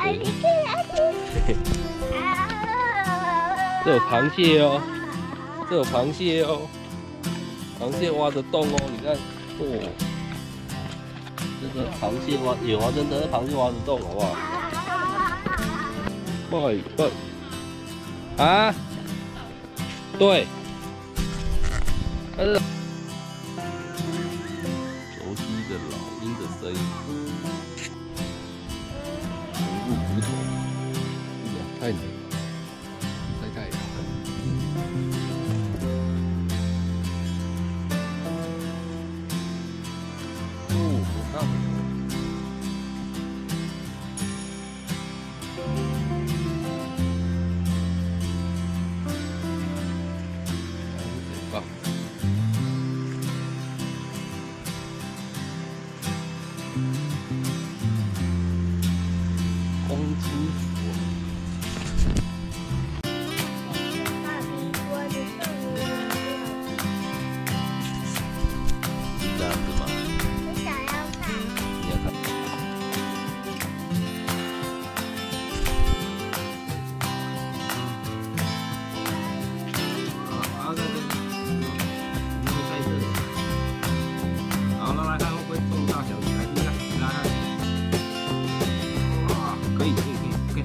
对。这有螃蟹哦，这有螃蟹哦，螃蟹挖着洞哦，你看，哦，这个螃蟹挖有啊，真的，螃蟹挖着洞，好不好？啊，对，它是熟悉的老鹰的声音，入骨头，太冷。 晒太阳。哦，好大。很棒。光之佛。 这样子吗？ 我想要看。 你要看。好，在这里，你会在这里。好，拉拉看会不会动大小？来，你看，你拉看。啊，可以，可以。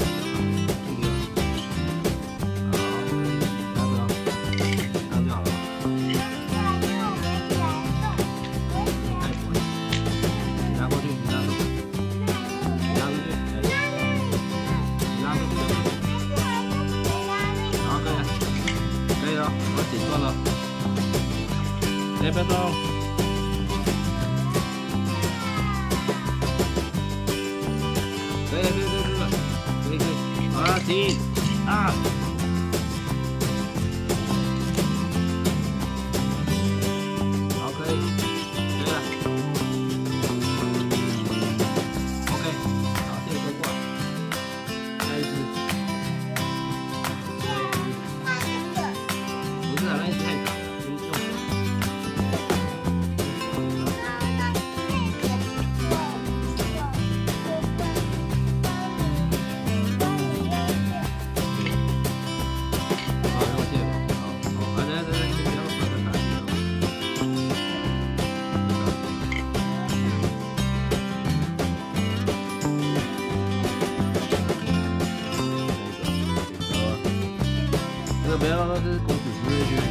好，这样就好了。 我剪断了，哎，不要动！可以，好了，停啊！好，可以了。OK， 好，这个过来，下一只。 不是啊，那一只太大了，就是用手。好，用线吧。好，来，不要打击了。这个不要，这是公子直接去。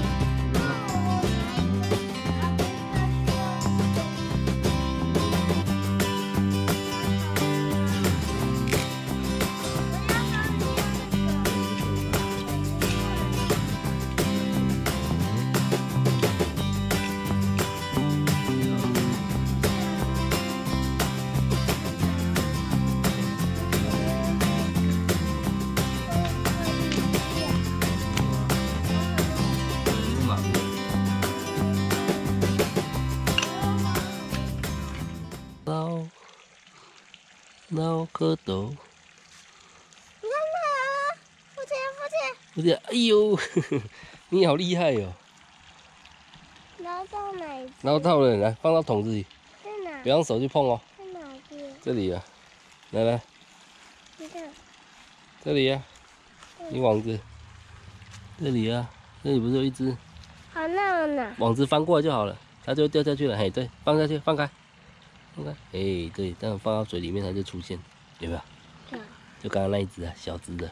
捞蝌蚪， 你看那，父亲， 不是，哎呦，你好厉害哦！ 捞到哪一只？ 捞到了，来放到桶子里， 在哪？ 不要用手去碰哦。 在哪边？ 这里啊，来， 你看， 这里啊，你网子，这里啊，这里不是有一只？ 好那呢？ 网子翻过来就好了，它就掉下去了。嘿，对，放下去，放开。 哎，对，这样放到水里面它就出现，有没有？ 有。 就刚刚那一只啊，小只的。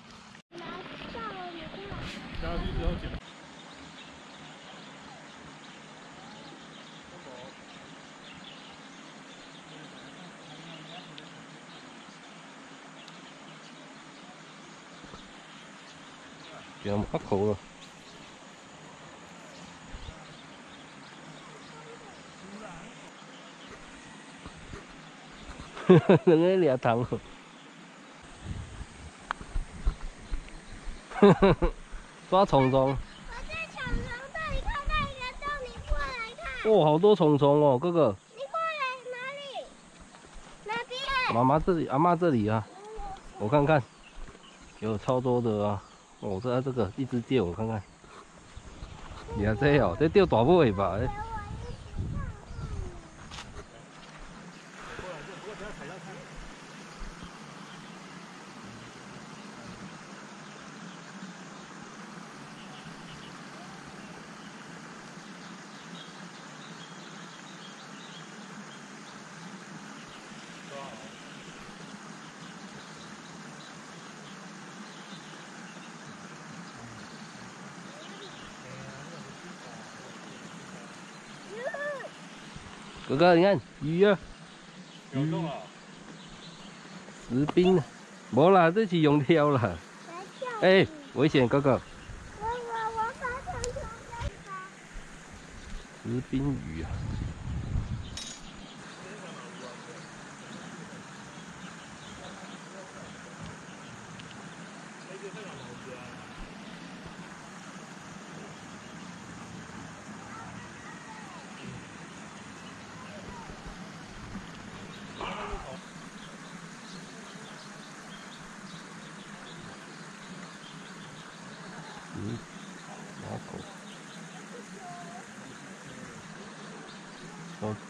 给它们喝口了。人家俩糖哦。抓虫虫。 我在虫虫这里看到一个洞，你过来看。 哦，好多虫虫哦，哥哥。 你过来哪里？哪边？ 妈妈这里，阿嬷这里啊。我看看，有超多的啊。哦，这个一只钓，我看看。你看这哦，这钓大尾吧？ 哥哥，你看鱼啊， 有中了。 石冰，没啦，这是用挑啦。哎，危险，哥哥。 我把长球再发。 石冰鱼啊。马口。哦。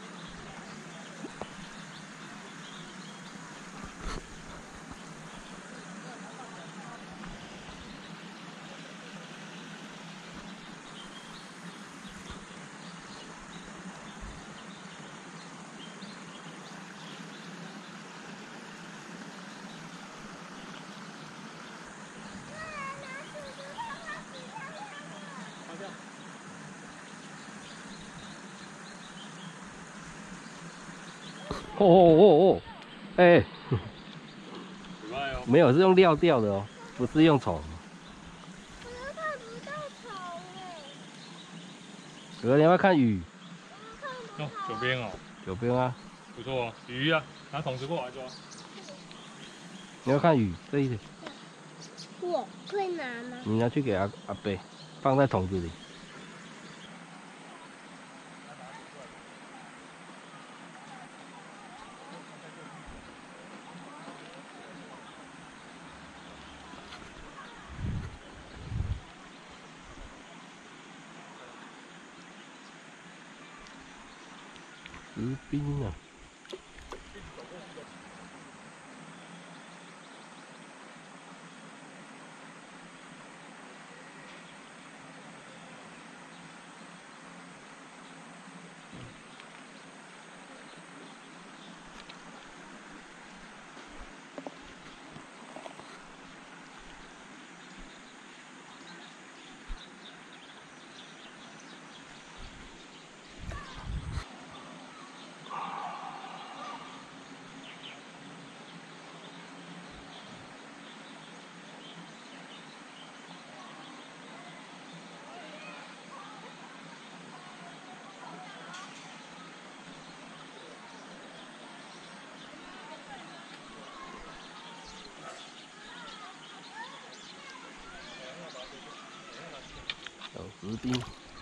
哦哦哦，哎，没有，是用料钓的哦，不是用虫。 我又看不到虫哎。 哥哥，你要不要看鱼？ 哦，九边哦。 九边啊。 不错哦，鱼啊，拿桶子过来抓。 你要看鱼这一点。 我会拿吗？ 你拿去给阿伯，放在桶子里。石冰啊。小石冰。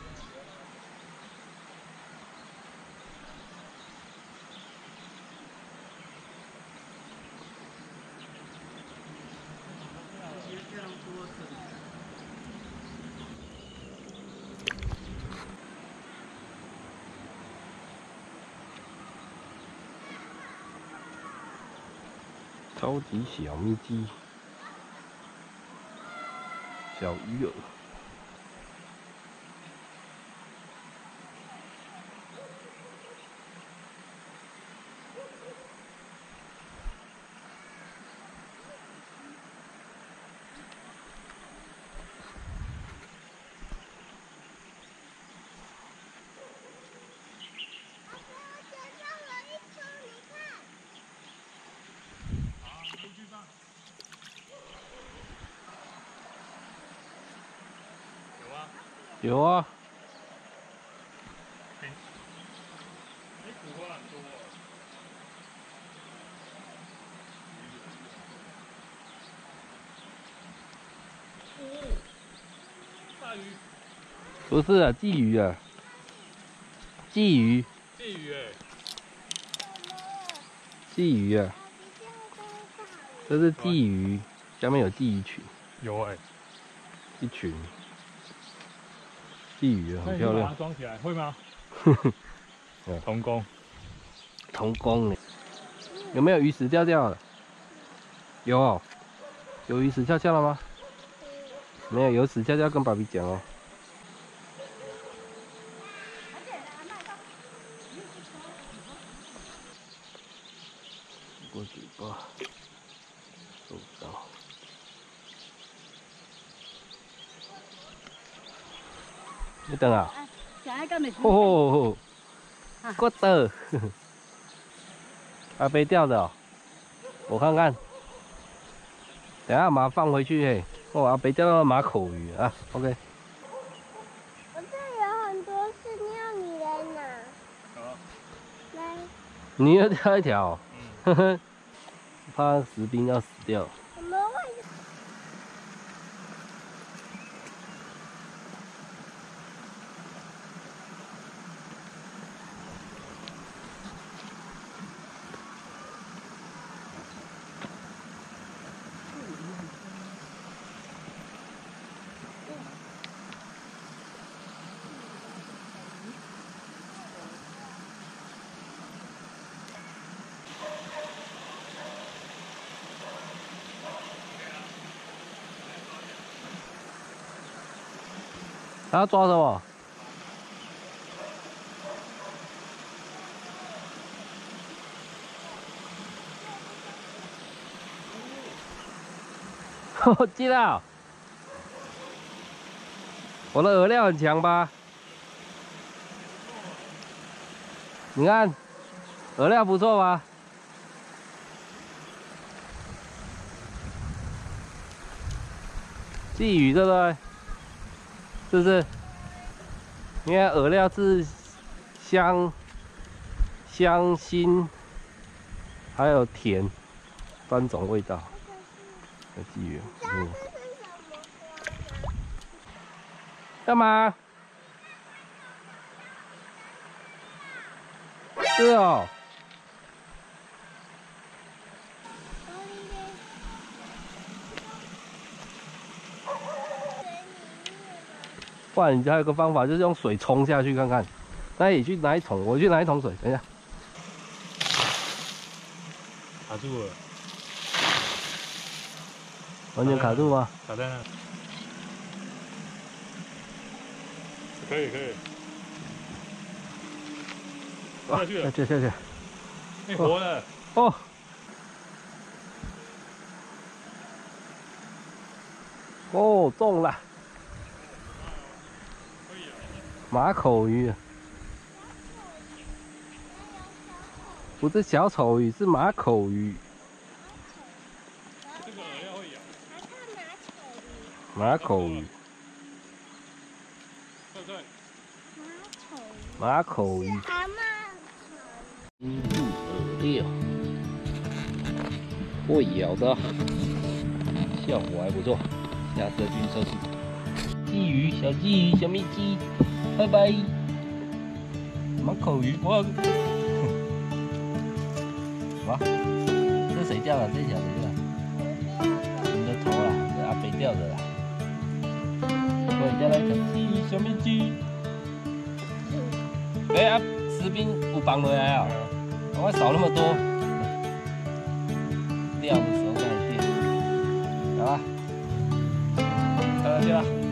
超级小咪鸡，小鱼饵。有啊。 你捕获很多。大鱼。 不是啊，鲫鱼啊。鲫鱼。 鲫鱼哎。 鲫鱼啊。这是鲫鱼，下面有鲫鱼群。 有哎。 一群。鲫鱼很漂亮。 把它装起来会吗？童工。 童工呢？有没有鱼死掉掉了？有哦。有鱼死翘翘了吗？没有，有死翘翘跟爸比讲哦。过嘴巴，受伤。你等啊。 小爱干没？ 吼吼吼！ 过的。阿飞钓的哦，我看看。等下把它放回去嘿。哦，阿飞钓到马口鱼啊 ，OK。 我这有很多是尿，你来拿。 好， 来， 你又钓一条，呵呵，怕石兵要死掉。 我们会。 他要抓什么？记到，我的饵料很强吧？你看，饵料不错吧？鲫鱼对不对？是不是？因为饵料是香、辛，还有甜3种味道。有鲫鱼，嗯。干嘛？是哦。不然你还有个方法，就是用水冲下去看看。那你去拿一桶，我去拿一桶水，等一下。 卡住了。 完全卡住吗？ 卡在那。可以可以。下去了。 下去。 哎，活了。 哦。哦，中了。马口鱼，不是小丑鱼，是马口鱼。 这个饵料会咬。 马口鱼。 对。 马口鱼。 阿妈。 金入饵料，会咬的，效果还不错。下次继续测试。鲫鱼，小鲫鱼，小咪鸡。拜拜。马口鱼，哇！哇，这谁钓的？这条谁钓？你的头啦，这阿飞钓的啦。我钓了一条鲫鱼，小咪鸡。哎啊，石兵有绑回来啊！我少那么多，钓的时候再钓。好吧，到这了。